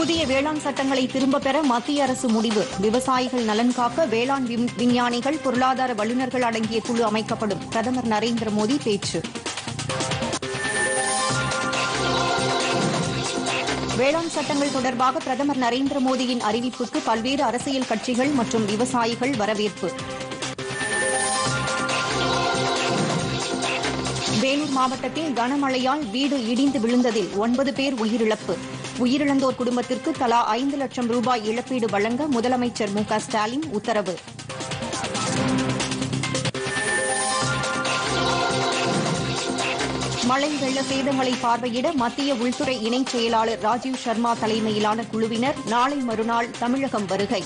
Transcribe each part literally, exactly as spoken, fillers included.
புதிய வேளாண் சட்டங்களை திரும்பப் பெற மத்திய அரசு முடிவு. விவசாயிகள் நலன் காக்க வேளாண் விஞ்ஞானிகள், பொருளாதார வல்லுநர்கள் அடங்கிய குழு அமைக்கப்படும். பிரதமர் நரேந்திர மோடி பேச்சு. வேளாண் சட்டங்கள் தொடர்பாக பிரதமர் நரேந்திர மோடியின் அறிவிப்புக்கு பல்வேறு அரசியல் கட்சிகள் மற்றும் விவசாயிகள் வரவேற்பு. வேலூர் மாவட்டத்தில் கனமழையால் வீடு இடிந்து விழுந்ததில் ஒன்பது பேர் உயிரிழப்பு. உயிரிழந்தோர் குடும்பத்திற்கு தலா ஐந்து லட்சம் ரூபாய் இழப்பீடு வழங்க முதலமைச்சர் மு க ஸ்டாலின் உத்தரவு. மழை வெள்ள சேதங்களை பார்வையிட மத்திய உள்துறை இணைச் செயலாளர் ராஜீவ் சர்மா தலைமையிலான குழுவினர் நாளை மறுநாள் தமிழகம் வருகை.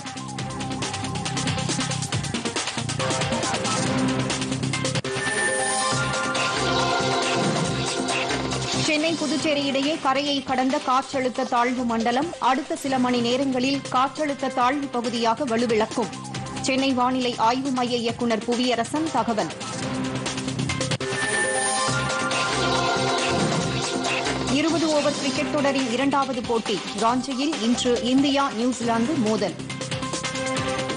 சென்னை புதுச்சேரி இடையே கரையை கடந்த காற்றழுத்த தாழ்வு மண்டலம் அடுத்த சில மணி நேரங்களில் காற்றழுத்த தாழ்வு பகுதியாக வலுவிழக்கும். சென்னை வானிலை ஆய்வு மைய இயக்குநர் புவியரசன் தகவல். இருபது ஓவர் கிரிக்கெட் தொடரின் இரண்டாவது போட்டி ராஞ்சியில் இன்று இந்தியா நியூசிலாந்து மோதல்.